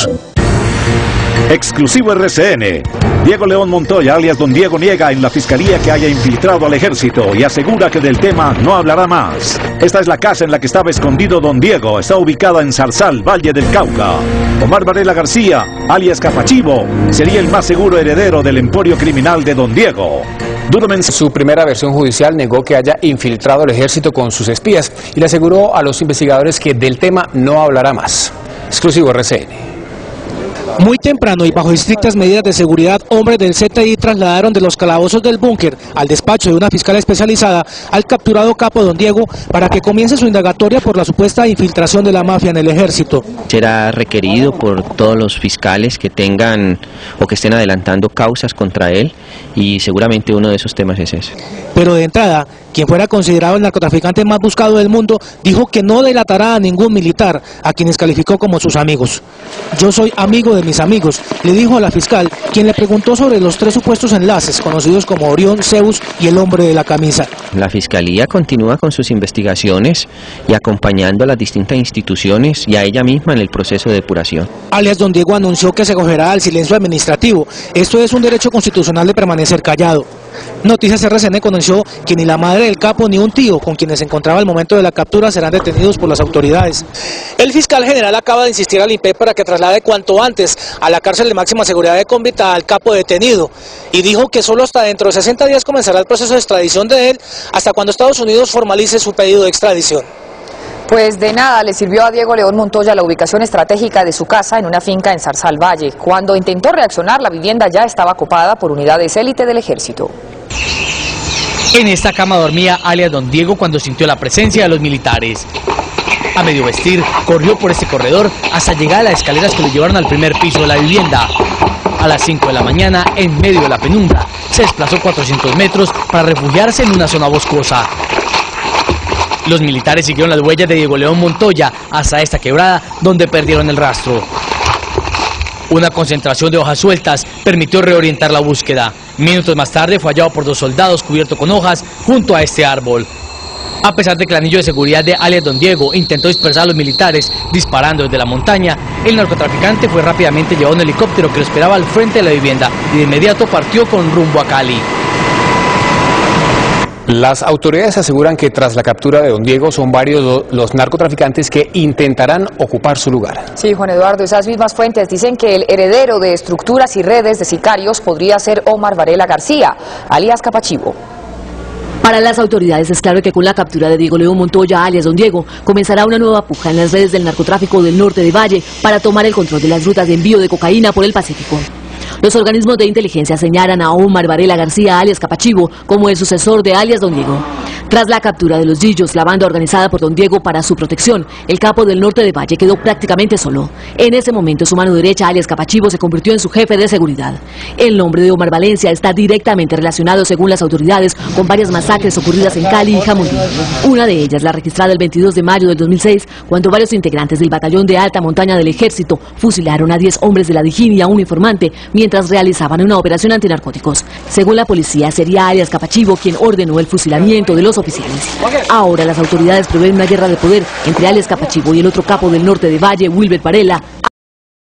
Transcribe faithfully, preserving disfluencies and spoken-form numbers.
Unidos. Exclusivo R C N. Diego León Montoya, alias Don Diego, niega en la fiscalía que haya infiltrado al ejército y asegura que del tema no hablará más. Esta es la casa en la que estaba escondido Don Diego. Está ubicada en Zarzal, Valle del Cauca. Omar Varela García, alias Capachivo, sería el más seguro heredero del emporio criminal de Don Diego. En su primera versión judicial negó que haya infiltrado al ejército con sus espías y le aseguró a los investigadores que del tema no hablará más. Exclusivo R C N. Muy temprano y bajo estrictas medidas de seguridad, hombres del C T I trasladaron de los calabozos del búnker al despacho de una fiscal especializada al capturado capo Don Diego para que comience su indagatoria por la supuesta infiltración de la mafia en el ejército. Será requerido por todos los fiscales que tengan o que estén adelantando causas contra él y seguramente uno de esos temas es ese. Pero de entrada, quien fuera considerado el narcotraficante más buscado del mundo, dijo que no delatará a ningún militar, a quienes calificó como sus amigos. Yo soy amigo de mis amigos, le dijo a la fiscal, quien le preguntó sobre los tres supuestos enlaces, conocidos como Orión, Zeus y el hombre de la camisa. La Fiscalía continúa con sus investigaciones y acompañando a las distintas instituciones y a ella misma en el proceso de depuración. Alias Don Diego anunció que se acogerá al silencio administrativo. Esto es un derecho constitucional de permanecer callado. Noticias R C N conoció que ni la madre del capo ni un tío con quienes se encontraba al momento de la captura serán detenidos por las autoridades. El fiscal general acaba de insistir al I N P E para que traslade cuanto antes a la cárcel de máxima seguridad de Convita al capo detenido y dijo que solo hasta dentro de sesenta días comenzará el proceso de extradición de él, hasta cuando Estados Unidos formalice su pedido de extradición. Pues de nada le sirvió a Diego León Montoya la ubicación estratégica de su casa en una finca en Zarzal Valle. Cuando intentó reaccionar, la vivienda ya estaba ocupada por unidades élite del ejército. En esta cama dormía alias Don Diego cuando sintió la presencia de los militares. A medio vestir, corrió por este corredor hasta llegar a las escaleras que lo llevaron al primer piso de la vivienda. A las cinco de la mañana, en medio de la penumbra, se desplazó cuatrocientos metros para refugiarse en una zona boscosa. Los militares siguieron las huellas de Diego León Montoya hasta esta quebrada, donde perdieron el rastro. Una concentración de hojas sueltas permitió reorientar la búsqueda. Minutos más tarde fue hallado por dos soldados cubierto con hojas junto a este árbol. A pesar de que el anillo de seguridad de alias Don Diego intentó dispersar a los militares disparando desde la montaña, el narcotraficante fue rápidamente llevado en un helicóptero que lo esperaba al frente de la vivienda y de inmediato partió con rumbo a Cali. Las autoridades aseguran que tras la captura de Don Diego son varios los narcotraficantes que intentarán ocupar su lugar. Sí, Juan Eduardo, esas mismas fuentes dicen que el heredero de estructuras y redes de sicarios podría ser Omar Varela García, alias Capachivo. Para las autoridades es claro que con la captura de Diego León Montoya, alias Don Diego, comenzará una nueva puja en las redes del narcotráfico del norte de Valle para tomar el control de las rutas de envío de cocaína por el Pacífico. Los organismos de inteligencia señalan a Omar Varela García, alias Capachivo, como el sucesor de alias Don Diego. Tras la captura de los Gillos, la banda organizada por Don Diego para su protección, el capo del norte de Valle quedó prácticamente solo. En ese momento, su mano derecha, alias Capachivo, se convirtió en su jefe de seguridad. El nombre de Omar Valencia está directamente relacionado, según las autoridades, con varias masacres ocurridas en Cali y Jamundí. Una de ellas, la registrada el veintidós de mayo del dos mil seis, cuando varios integrantes del batallón de alta montaña del ejército fusilaron a diez hombres de la Dijín y a un informante mientras realizaban una operación antinarcóticos. Según la policía, sería alias Capachivo quien ordenó el fusilamiento de los oficiales. Ahora las autoridades prevén una guerra de poder entre alias Capachivo y el otro capo del norte de Valle, Wilber Varela,